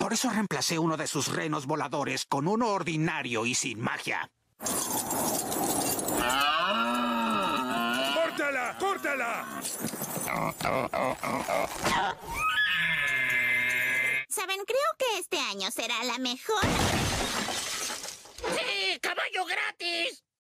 Por eso reemplacé uno de sus renos voladores con uno ordinario y sin magia. ¡Córtala! ¡Córtala! Saben, creo que este año será la mejor. ¡Sí! ¡Caballo gratis!